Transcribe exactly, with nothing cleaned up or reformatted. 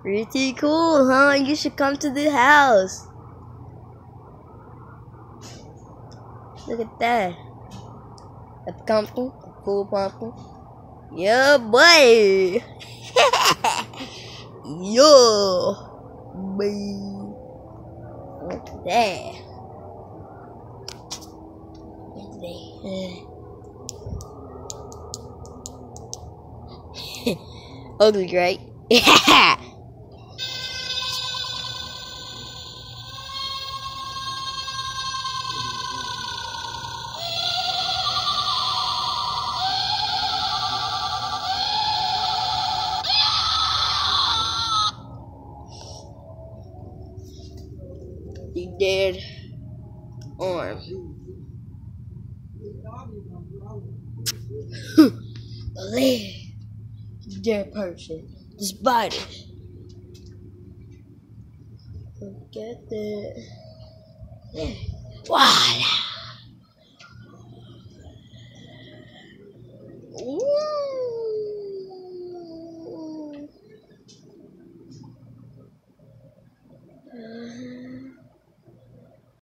Pretty cool, huh? You should come to the house. Look at that. A pumpkin, a cool pumpkin. Yeah, boy. Yo, boy. Look at that. Look at that. Ugly, right? Yeah. The dead arm. The leg. Dead person. The spider. Look at that. Voila. Ooh.